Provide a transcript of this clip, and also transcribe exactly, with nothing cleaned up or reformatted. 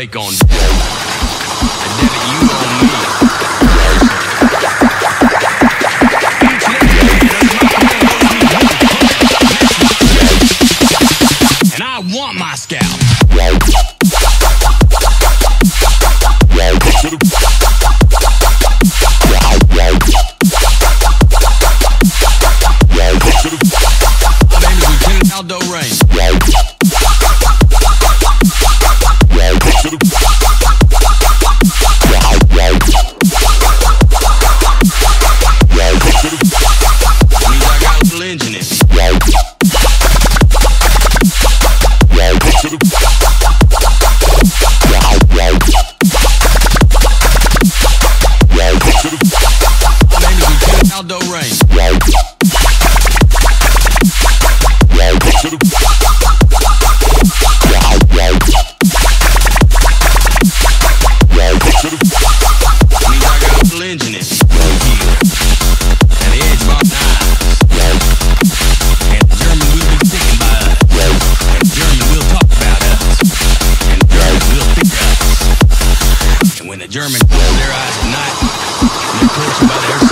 take on Deb. And Deb, you on me. And I want my scalp. Outdoor rain. Outdoor rain. Engine it. And the edge bump knives. And the German will be thinking by us. And German will talk about us. And German will pick us. And when the German close their eyes at night, and they're close by their